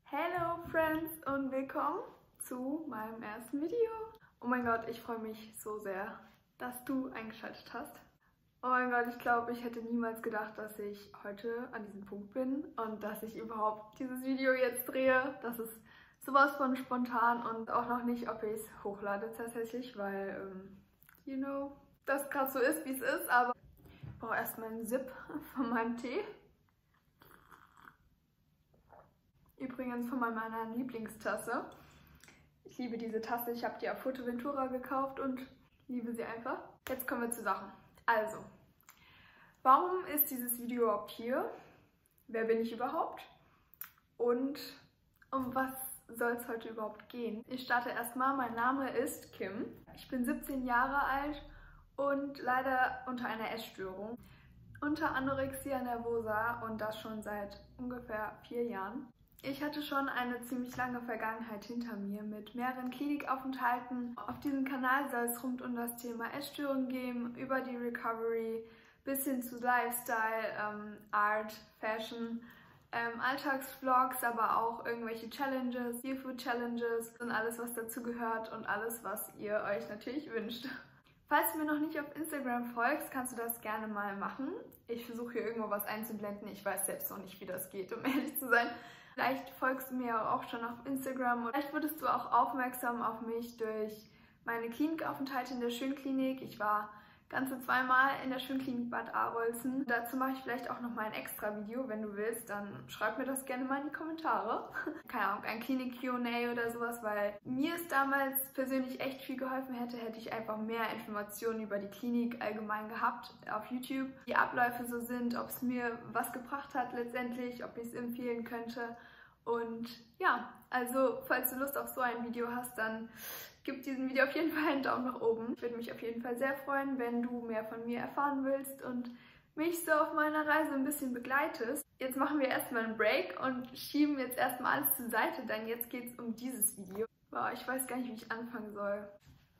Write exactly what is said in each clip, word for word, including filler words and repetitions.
Hello Friends und willkommen zu meinem ersten Video. Oh mein Gott, ich freue mich so sehr, dass du eingeschaltet hast. Oh mein Gott, ich glaube, ich hätte niemals gedacht, dass ich heute an diesem Punkt bin und dass ich überhaupt dieses Video jetzt drehe. Das ist sowas von spontan und auch noch nicht, ob ich es hochlade tatsächlich, weil, ähm, you know, das gerade so ist, wie es ist. Aber ich brauche erstmal einen Sip von meinem Tee. Übrigens von meiner Lieblingstasse. Ich liebe diese Tasse. Ich habe die auf Fuerteventura gekauft und liebe sie einfach. Jetzt kommen wir zu Sachen. Also, warum ist dieses Video überhaupt hier? Wer bin ich überhaupt? Und um was soll es heute überhaupt gehen? Ich starte erstmal. Mein Name ist Kim. Ich bin siebzehn Jahre alt und leider unter einer Essstörung. Unter Anorexia nervosa und das schon seit ungefähr vier Jahren. Ich hatte schon eine ziemlich lange Vergangenheit hinter mir mit mehreren Klinikaufenthalten. Auf diesem Kanal soll es rund um das Thema Essstörungen gehen, über die Recovery bis hin zu Lifestyle, ähm, Art, Fashion, ähm, Alltagsvlogs, aber auch irgendwelche Challenges, Seafood Challenges und alles, was dazu gehört und alles, was ihr euch natürlich wünscht. Falls du mir noch nicht auf Instagram folgst, kannst du das gerne mal machen. Ich versuche hier irgendwo was einzublenden. Ich weiß selbst noch nicht, wie das geht, um ehrlich zu sein. Vielleicht folgst du mir auch schon auf Instagram und vielleicht wurdest du auch aufmerksam auf mich durch meine Klinikaufenthalte in der Schönklinik. Ich war ganze zweimal in der Schönklinik Bad Arolsen. Dazu mache ich vielleicht auch noch mal ein extra Video, wenn du willst, dann schreib mir das gerne mal in die Kommentare. Keine Ahnung, ein Klinik-Q und A oder sowas, weil mir es damals persönlich echt viel geholfen hätte, hätte ich einfach mehr Informationen über die Klinik allgemein gehabt auf YouTube. Die Abläufe so sind, ob es mir was gebracht hat letztendlich, ob ich es empfehlen könnte. Und ja, also falls du Lust auf so ein Video hast, dann gib diesem Video auf jeden Fall einen Daumen nach oben. Ich würde mich auf jeden Fall sehr freuen, wenn du mehr von mir erfahren willst und mich so auf meiner Reise ein bisschen begleitest. Jetzt machen wir erstmal einen Break und schieben jetzt erstmal alles zur Seite, denn jetzt geht es um dieses Video. Boah, ich weiß gar nicht, wie ich anfangen soll.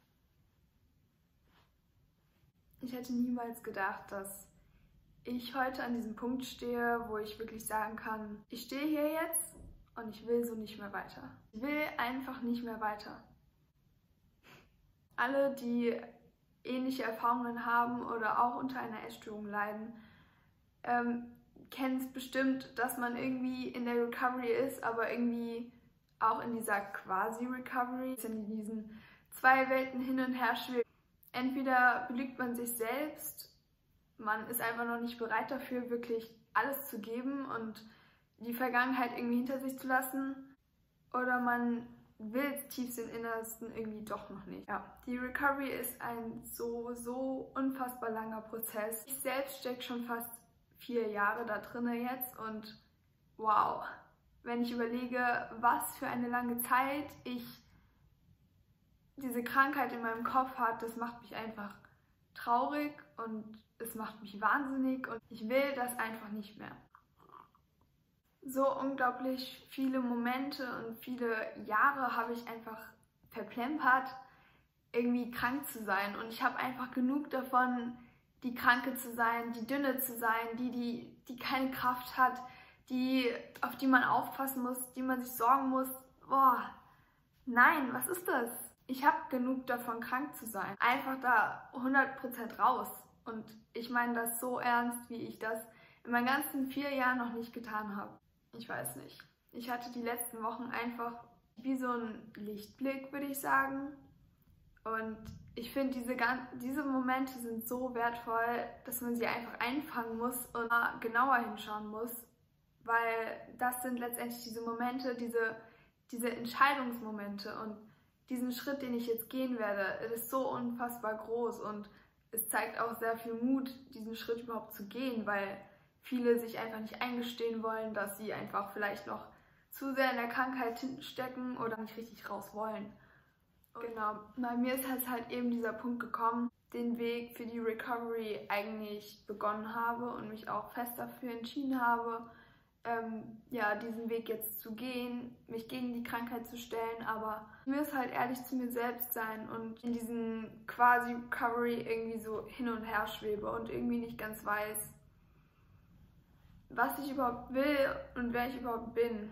Ich hätte niemals gedacht, dass ich heute an diesem Punkt stehe, wo ich wirklich sagen kann, ich stehe hier jetzt und ich will so nicht mehr weiter. Ich will einfach nicht mehr weiter. Alle, die ähnliche Erfahrungen haben oder auch unter einer Essstörung leiden, ähm, kennen es bestimmt, dass man irgendwie in der Recovery ist, aber irgendwie auch in dieser Quasi-Recovery, in diesen zwei Welten hin und her schwebt. Entweder belügt man sich selbst, man ist einfach noch nicht bereit dafür, wirklich alles zu geben und die Vergangenheit irgendwie hinter sich zu lassen, oder man will es tiefst im Innersten irgendwie doch noch nicht. Ja, die Recovery ist ein so, so unfassbar langer Prozess. Ich selbst stecke schon fast vier Jahre da drinne jetzt und wow, wenn ich überlege, was für eine lange Zeit ich diese Krankheit in meinem Kopf hat, das macht mich einfach traurig und es macht mich wahnsinnig und ich will das einfach nicht mehr. So unglaublich viele Momente und viele Jahre habe ich einfach verplempert, irgendwie krank zu sein. Und ich habe einfach genug davon, die Kranke zu sein, die Dünne zu sein, die, die, die keine Kraft hat, die, auf die man aufpassen muss, die man sich sorgen muss. Boah, nein, was ist das? Ich habe genug davon, krank zu sein. Einfach da hundert Prozent raus. Und ich meine das so ernst, wie ich das in meinen ganzen vier Jahren noch nicht getan habe. Ich weiß nicht. Ich hatte die letzten Wochen einfach wie so einen Lichtblick, würde ich sagen. Und ich finde, diese, diese Momente sind so wertvoll, dass man sie einfach einfangen muss und genauer hinschauen muss. Weil das sind letztendlich diese Momente, diese, diese Entscheidungsmomente. Und diesen Schritt, den ich jetzt gehen werde, ist so unfassbar groß. Und es zeigt auch sehr viel Mut, diesen Schritt überhaupt zu gehen, weil viele sich einfach nicht eingestehen wollen, dass sie einfach vielleicht noch zu sehr in der Krankheit stecken oder nicht richtig raus wollen. Genau, bei mir ist halt, halt eben dieser Punkt gekommen, den Weg für die Recovery eigentlich begonnen habe und mich auch fest dafür entschieden habe, ähm, ja, diesen Weg jetzt zu gehen, mich gegen die Krankheit zu stellen, aber ich muss halt ehrlich zu mir selbst sein und in diesen quasi Recovery irgendwie so hin und her schwebe und irgendwie nicht ganz weiß, was ich überhaupt will und wer ich überhaupt bin.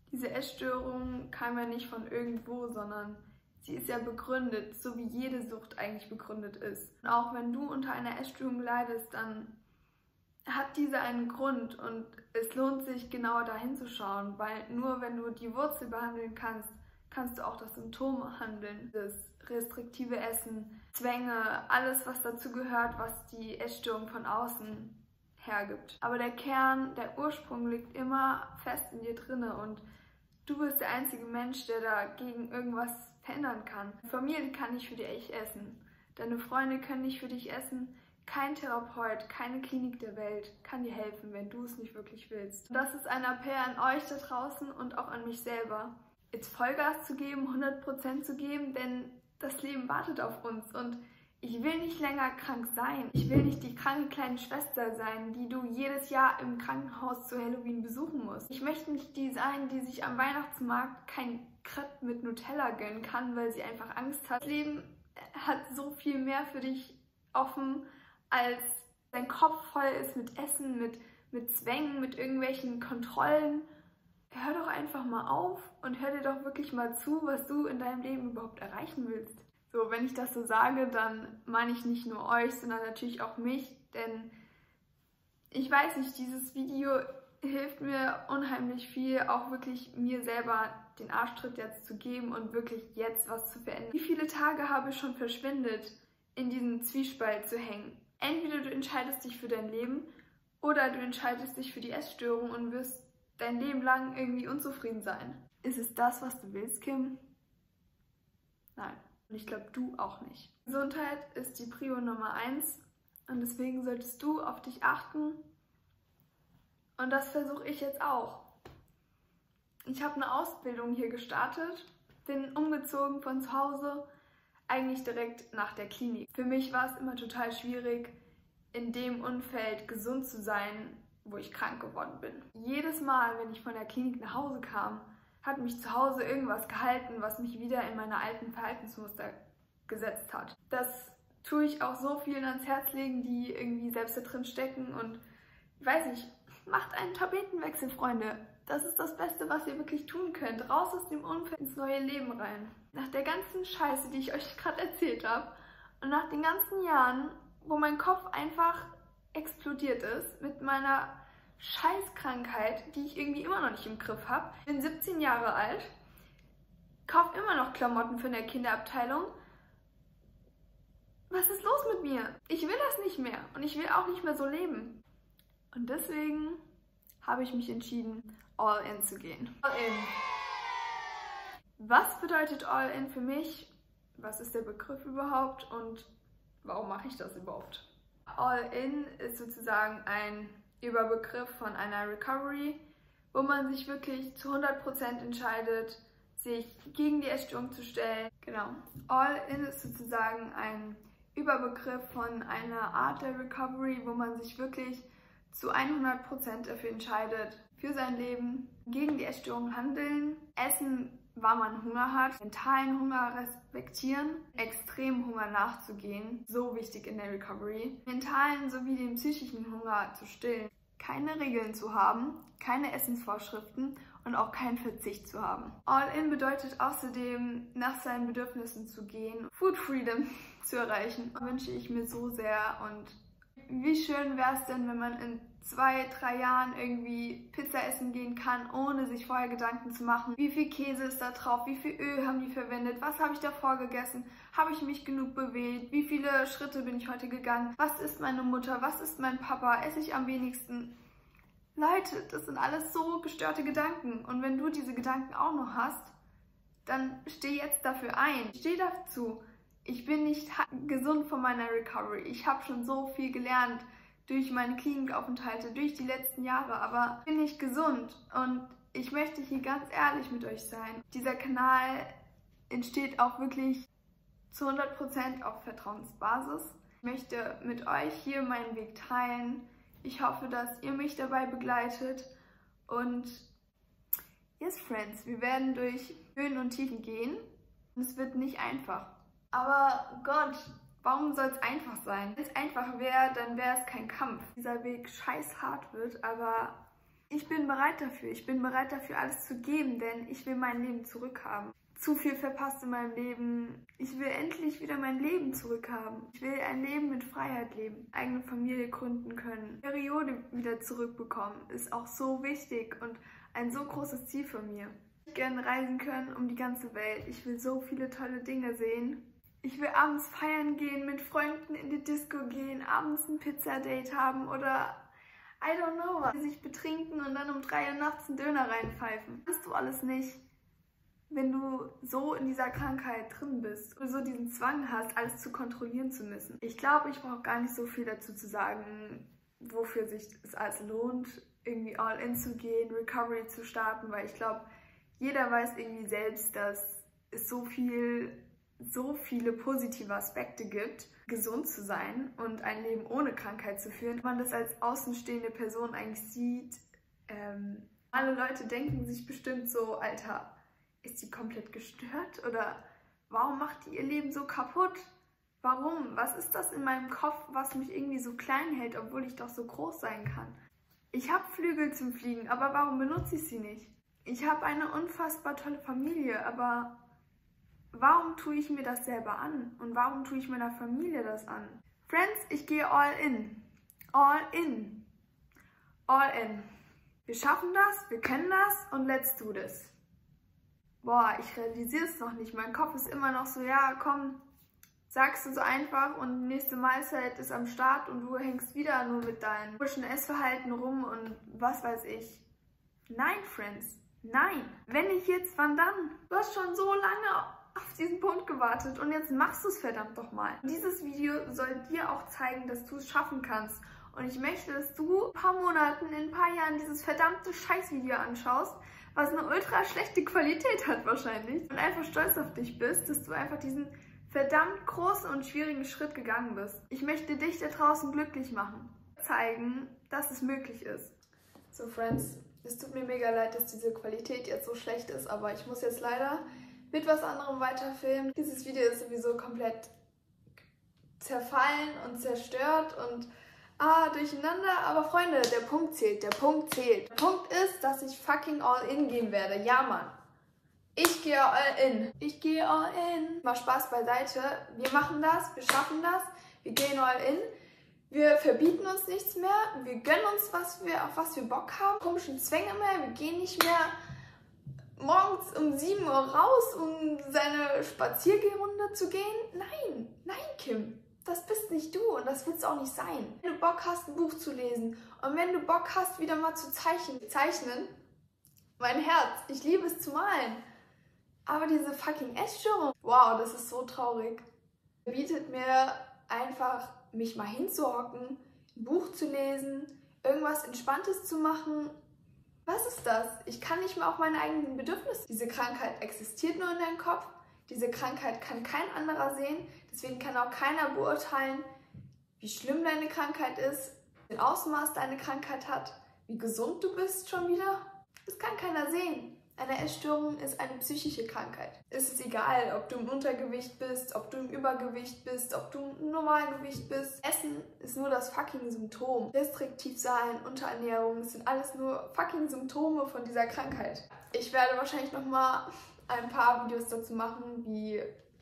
Diese Essstörung kam ja nicht von irgendwo, sondern sie ist ja begründet, so wie jede Sucht eigentlich begründet ist. Und auch wenn du unter einer Essstörung leidest, dann hat diese einen Grund und es lohnt sich genauer dahin zu schauen, weil nur wenn du die Wurzel behandeln kannst, kannst du auch das Symptom behandeln. Das restriktive Essen, Zwänge, alles was dazu gehört, was die Essstörung von außen hergibt. Aber der Kern, der Ursprung liegt immer fest in dir drinne und du bist der einzige Mensch, der dagegen irgendwas verändern kann. Deine Familie kann nicht für dich essen, deine Freunde können nicht für dich essen, kein Therapeut, keine Klinik der Welt kann dir helfen, wenn du es nicht wirklich willst. Und das ist ein Appell an euch da draußen und auch an mich selber, jetzt Vollgas zu geben, hundert Prozent zu geben, denn das Leben wartet auf uns und ich will nicht länger krank sein. Ich will nicht die kranke kleine Schwester sein, die du jedes Jahr im Krankenhaus zu Halloween besuchen musst. Ich möchte nicht die sein, die sich am Weihnachtsmarkt kein Crepe mit Nutella gönnen kann, weil sie einfach Angst hat. Das Leben hat so viel mehr für dich offen, als dein Kopf voll ist mit Essen, mit, mit Zwängen, mit irgendwelchen Kontrollen. Hör doch einfach mal auf und hör dir doch wirklich mal zu, was du in deinem Leben überhaupt erreichen willst. So, wenn ich das so sage, dann meine ich nicht nur euch, sondern natürlich auch mich, denn ich weiß nicht, dieses Video hilft mir unheimlich viel, auch wirklich mir selber den Arschtritt jetzt zu geben und wirklich jetzt was zu verändern. Wie viele Tage habe ich schon verschwendet, in diesem Zwiespalt zu hängen? Entweder du entscheidest dich für dein Leben oder du entscheidest dich für die Essstörung und wirst dein Leben lang irgendwie unzufrieden sein. Ist es das, was du willst, Kim? Nein. Und ich glaube, du auch nicht. Gesundheit ist die Prio Nummer eins und deswegen solltest du auf dich achten. Und das versuche ich jetzt auch. Ich habe eine Ausbildung hier gestartet, bin umgezogen von zu Hause, eigentlich direkt nach der Klinik. Für mich war es immer total schwierig, in dem Umfeld gesund zu sein, wo ich krank geworden bin. Jedes Mal, wenn ich von der Klinik nach Hause kam, hat mich zu Hause irgendwas gehalten, was mich wieder in meine alten Verhaltensmuster gesetzt hat. Das tue ich auch so vielen ans Herz legen, die irgendwie selbst da drin stecken und ich weiß nicht, macht einen Tapetenwechsel, Freunde. Das ist das Beste, was ihr wirklich tun könnt. Raus aus dem Umfeld ins neue Leben rein. Nach der ganzen Scheiße, die ich euch gerade erzählt habe und nach den ganzen Jahren, wo mein Kopf einfach explodiert ist mit meiner Scheißkrankheit, die ich irgendwie immer noch nicht im Griff habe. Ich bin siebzehn Jahre alt, kaufe immer noch Klamotten für eine Kinderabteilung. Was ist los mit mir? Ich will das nicht mehr und ich will auch nicht mehr so leben. Und deswegen habe ich mich entschieden, all in zu gehen. All in. Was bedeutet all in für mich? Was ist der Begriff überhaupt und warum mache ich das überhaupt? All in ist sozusagen ein Überbegriff von einer Recovery, wo man sich wirklich zu hundert Prozent entscheidet, sich gegen die Essstörung zu stellen. Genau. All in ist sozusagen ein Überbegriff von einer Art der Recovery, wo man sich wirklich zu hundert Prozent dafür entscheidet, für sein Leben, gegen die Essstörung handeln, essen, wann man Hunger hat, mentalen Hunger respektieren, extremen Hunger nachzugehen, so wichtig in der Recovery, mentalen sowie den psychischen Hunger zu stillen, keine Regeln zu haben, keine Essensvorschriften und auch keinen Verzicht zu haben. All-in bedeutet außerdem, nach seinen Bedürfnissen zu gehen, Food Freedom zu erreichen. Das wünsche ich mir so sehr und wie schön wäre es denn, wenn man in zwei, drei Jahren irgendwie Pizza essen gehen kann, ohne sich vorher Gedanken zu machen. Wie viel Käse ist da drauf? Wie viel Öl haben die verwendet? Was habe ich davor gegessen? Habe ich mich genug bewegt? Wie viele Schritte bin ich heute gegangen? Was ist meine Mutter? Was ist mein Papa? Esse ich am wenigsten? Leute, das sind alles so gestörte Gedanken. Und wenn du diese Gedanken auch noch hast, dann steh jetzt dafür ein. Steh dazu. Ich bin nicht gesund von meiner Recovery. Ich habe schon so viel gelernt durch meine Klinikaufenthalte, durch die letzten Jahre, aber bin nicht gesund. Und ich möchte hier ganz ehrlich mit euch sein. Dieser Kanal entsteht auch wirklich zu hundert Prozent auf Vertrauensbasis. Ich möchte mit euch hier meinen Weg teilen. Ich hoffe, dass ihr mich dabei begleitet. Und yes, Friends, wir werden durch Höhen und Tiefen gehen. Und es wird nicht einfach. Aber Gott, warum soll es einfach sein? Wenn es einfach wäre, dann wäre es kein Kampf. Dieser Weg scheiß hart wird, aber Ich bin bereit dafür. Ich bin bereit dafür, alles zu geben, denn ich will mein Leben zurückhaben. Zu viel verpasst in meinem Leben. Ich will endlich wieder mein Leben zurückhaben. Ich will ein Leben mit Freiheit leben. Eigene Familie gründen können. Periode wieder zurückbekommen. Ist auch so wichtig und ein so großes Ziel von mir. Ich will gerne reisen können um die ganze Welt. Ich will so viele tolle Dinge sehen. Ich will abends feiern gehen, mit Freunden in die Disco gehen, abends ein Pizzadate haben oder I don't know was. Sich betrinken und dann um drei Uhr nachts einen Döner reinpfeifen. Das kannst du alles nicht, wenn du so in dieser Krankheit drin bist und so diesen Zwang hast, alles zu kontrollieren zu müssen. Ich glaube, ich brauche gar nicht so viel dazu zu sagen, wofür sich es als lohnt, irgendwie all in zu gehen, Recovery zu starten, weil ich glaube, jeder weiß irgendwie selbst, dass es so viel, so viele positive Aspekte gibt, gesund zu sein und ein Leben ohne Krankheit zu führen. Wenn man das als außenstehende Person eigentlich sieht, ähm, alle Leute denken sich bestimmt so, Alter, ist die komplett gestört oder warum macht die ihr Leben so kaputt? Warum? Was ist das in meinem Kopf, was mich irgendwie so klein hält, obwohl ich doch so groß sein kann? Ich habe Flügel zum Fliegen, aber warum benutze ich sie nicht? Ich habe eine unfassbar tolle Familie, aber warum tue ich mir das selber an? Und warum tue ich meiner Familie das an? Friends, ich gehe all in. All in. All in. Wir schaffen das, wir können das und let's do this. Boah, ich realisiere es noch nicht. Mein Kopf ist immer noch so, ja, komm, sagst du so einfach und nächste Mahlzeit ist am Start und du hängst wieder nur mit deinem frischen Essverhalten rum und was weiß ich. Nein, Friends, nein. Wenn nicht jetzt, wann dann? Du hast schon so lange auf diesen Punkt gewartet und jetzt machst du es verdammt doch mal. Dieses Video soll dir auch zeigen, dass du es schaffen kannst. Und ich möchte, dass du in ein paar Monaten, in ein paar Jahren dieses verdammte Scheißvideo anschaust, was eine ultra schlechte Qualität hat wahrscheinlich. Und einfach stolz auf dich bist, dass du einfach diesen verdammt großen und schwierigen Schritt gegangen bist. Ich möchte dich da draußen glücklich machen. Zeigen, dass es möglich ist. So, Friends, es tut mir mega leid, dass diese Qualität jetzt so schlecht ist, aber ich muss jetzt leider mit was anderem weiterfilmen. Dieses Video ist sowieso komplett zerfallen und zerstört und ah, durcheinander. Aber Freunde, der Punkt zählt, der Punkt zählt. Der Punkt ist, dass ich fucking all in gehen werde. Ja, Mann. Ich gehe all in. Ich gehe all in. Mal Spaß beiseite. Wir machen das, wir schaffen das, wir gehen all in. Wir verbieten uns nichts mehr, wir gönnen uns, was wir, auf was wir Bock haben. Komischen Zwänge mehr, wir gehen nicht mehr morgens um sieben Uhr raus, um seine Spaziergehrunde zu gehen. Nein, nein, Kim. Das bist nicht du und das willst du auch nicht sein. Wenn du Bock hast, ein Buch zu lesen und wenn du Bock hast, wieder mal zu zeichnen, zeichnen, mein Herz, ich liebe es zu malen. Aber diese fucking Essstörung, wow, das ist so traurig. Bietet mir einfach, mich mal hinzuhocken, ein Buch zu lesen, irgendwas Entspanntes zu machen. Was ist das? Ich kann nicht mehr auf meine eigenen Bedürfnisse. Diese Krankheit existiert nur in deinem Kopf. Diese Krankheit kann kein anderer sehen. Deswegen kann auch keiner beurteilen, wie schlimm deine Krankheit ist, wie Ausmaß deine Krankheit hat, wie gesund du bist schon wieder. Das kann keiner sehen. Eine Essstörung ist eine psychische Krankheit. Es ist egal, ob du im Untergewicht bist, ob du im Übergewicht bist, ob du im Normalgewicht bist. Essen ist nur das fucking Symptom. Restriktiv sein, Unterernährung, das sind alles nur fucking Symptome von dieser Krankheit. Ich werde wahrscheinlich nochmal ein paar Videos dazu machen, wie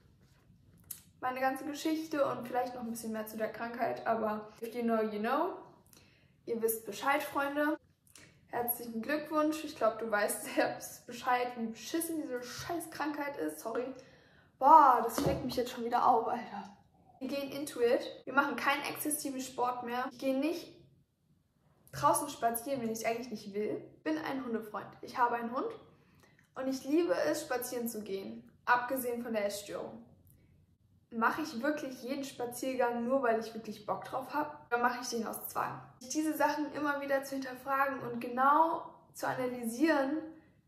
meine ganze Geschichte und vielleicht noch ein bisschen mehr zu der Krankheit. Aber if you know, you know. Ihr wisst Bescheid, Freunde. Herzlichen Glückwunsch. Ich glaube, du weißt selbst Bescheid, wie beschissen diese Scheißkrankheit ist. Sorry. Boah, das schlägt mich jetzt schon wieder auf, Alter. Wir gehen into it. Wir machen keinen exzessiven Sport mehr. Ich gehe nicht draußen spazieren, wenn ich es eigentlich nicht will. Ich bin ein Hundefreund. Ich habe einen Hund und ich liebe es, spazieren zu gehen. Abgesehen von der Essstörung. Mache ich wirklich jeden Spaziergang nur, weil ich wirklich Bock drauf habe? Oder mache ich den aus Zwang? Diese Sachen immer wieder zu hinterfragen und genau zu analysieren,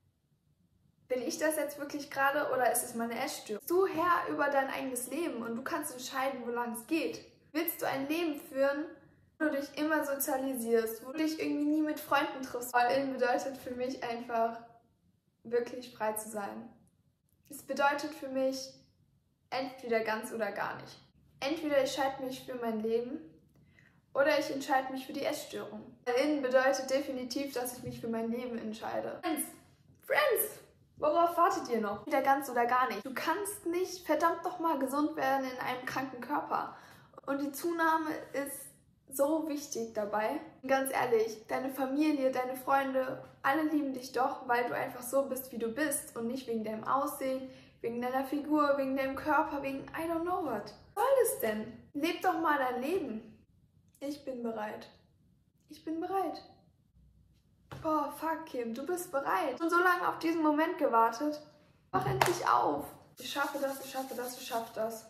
bin ich das jetzt wirklich gerade oder ist es meine Essstörung? Du Herr über dein eigenes Leben und du kannst entscheiden, wo lang es geht. Willst du ein Leben führen, wo du dich immer sozialisierst, wo du dich irgendwie nie mit Freunden triffst? All-in bedeutet für mich einfach, wirklich frei zu sein. Es bedeutet für mich, entweder ganz oder gar nicht. Entweder ich entscheide mich für mein Leben oder ich entscheide mich für die Essstörung. All-in bedeutet definitiv, dass ich mich für mein Leben entscheide. Friends, Friends, worauf wartet ihr noch? Wieder ganz oder gar nicht. Du kannst nicht verdammt nochmal gesund werden in einem kranken Körper. Und die Zunahme ist so wichtig dabei. Und ganz ehrlich, deine Familie, deine Freunde, alle lieben dich doch, weil du einfach so bist, wie du bist und nicht wegen deinem Aussehen, wegen deiner Figur, wegen deinem Körper, wegen I don't know what. Was soll das denn? Leb doch mal dein Leben. Ich bin bereit. Ich bin bereit. Boah, fuck, Kim, du bist bereit. Und so lange auf diesen Moment gewartet. Mach endlich auf. Ich schaffe das, ich schaffe das, ich schaffe das.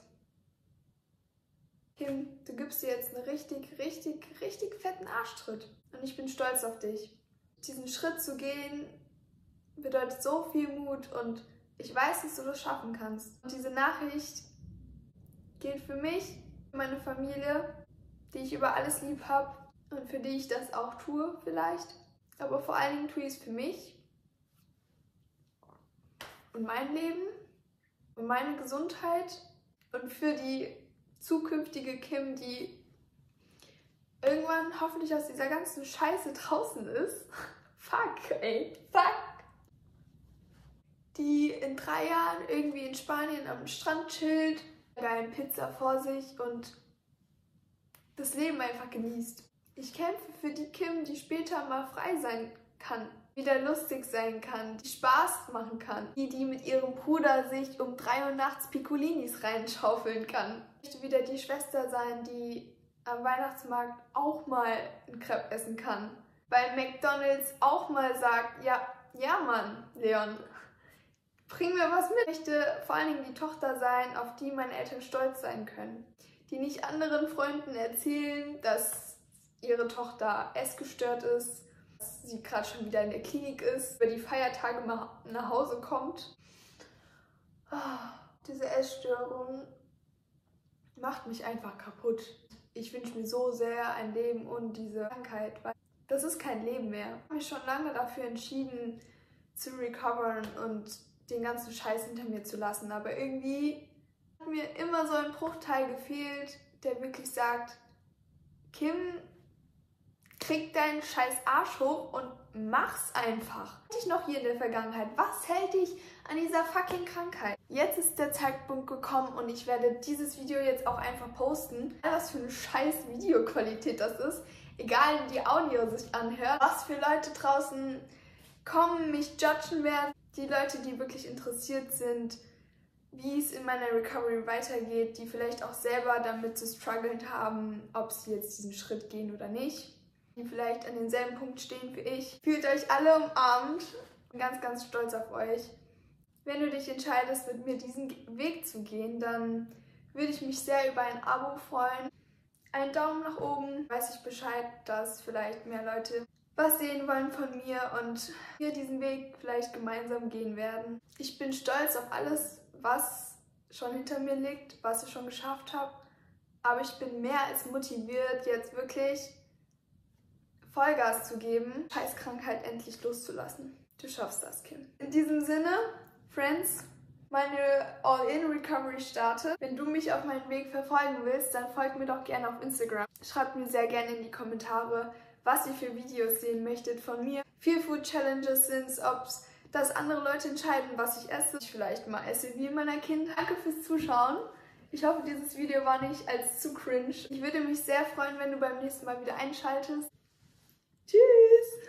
Kim, du gibst dir jetzt einen richtig, richtig, richtig fetten Arschtritt. Und ich bin stolz auf dich. Diesen Schritt zu gehen bedeutet so viel Mut und ich weiß, dass du das schaffen kannst. Und diese Nachricht gilt für mich, für meine Familie, die ich über alles lieb habe und für die ich das auch tue vielleicht. Aber vor allen Dingen tue ich es für mich und mein Leben und meine Gesundheit und für die zukünftige Kim, die irgendwann hoffentlich aus dieser ganzen Scheiße draußen ist. Fuck, ey, fuck. Die in drei Jahren irgendwie in Spanien am Strand chillt, geile Pizza vor sich und das Leben einfach genießt. Ich kämpfe für die Kim, die später mal frei sein kann, wieder lustig sein kann, die Spaß machen kann, die, die mit ihrem Bruder sich um drei Uhr nachts Piccolinis reinschaufeln kann. Ich möchte wieder die Schwester sein, die am Weihnachtsmarkt auch mal ein Crepe essen kann. Bei McDonald's auch mal sagt, ja, ja Mann, Leon, bring mir was mit. Ich möchte vor allen Dingen die Tochter sein, auf die meine Eltern stolz sein können. Die nicht anderen Freunden erzählen, dass ihre Tochter essgestört ist, dass sie gerade schon wieder in der Klinik ist, über die Feiertage mal nach Hause kommt. Oh, diese Essstörung macht mich einfach kaputt. Ich wünsche mir so sehr ein Leben ohne diese Krankheit, weil das ist kein Leben mehr. Ich habe mich schon lange dafür entschieden, zu recovern und den ganzen Scheiß hinter mir zu lassen, aber irgendwie hat mir immer so ein Bruchteil gefehlt, der wirklich sagt, Kim, krieg deinen scheiß Arsch hoch und mach's einfach. Was hält dich noch hier in der Vergangenheit? Was hält dich an dieser fucking Krankheit? Jetzt ist der Zeitpunkt gekommen und ich werde dieses Video jetzt auch einfach posten. Was für eine scheiß Videoqualität das ist. Egal wie die Audio sich anhört. Was für Leute draußen kommen, mich judgen werden. Die Leute, die wirklich interessiert sind, wie es in meiner Recovery weitergeht, die vielleicht auch selber damit zu strugglen haben, ob sie jetzt diesen Schritt gehen oder nicht, die vielleicht an denselben Punkt stehen wie ich. Fühlt euch alle umarmt. Ich bin ganz, ganz stolz auf euch. Wenn du dich entscheidest, mit mir diesen Weg zu gehen, dann würde ich mich sehr über ein Abo freuen. Einen Daumen nach oben, weiß ich Bescheid, dass vielleicht mehr Leute was sehen wollen von mir und wir diesen Weg vielleicht gemeinsam gehen werden. Ich bin stolz auf alles, was schon hinter mir liegt, was ich schon geschafft habe. Aber ich bin mehr als motiviert, jetzt wirklich Vollgas zu geben, Scheißkrankheit endlich loszulassen. Du schaffst das, Kim. In diesem Sinne, Friends, meine All-In-Recovery startet. Wenn du mich auf meinem Weg verfolgen willst, dann folg mir doch gerne auf Instagram. Schreibt mir sehr gerne in die Kommentare, was ihr für Videos sehen möchtet von mir. Viel Food Challenges sind es, ob es dass andere Leute entscheiden, was ich esse. Ich vielleicht mal esse wie in meiner Kindheit. Danke fürs Zuschauen. Ich hoffe, dieses Video war nicht als zu cringe. Ich würde mich sehr freuen, wenn du beim nächsten Mal wieder einschaltest. Tschüss!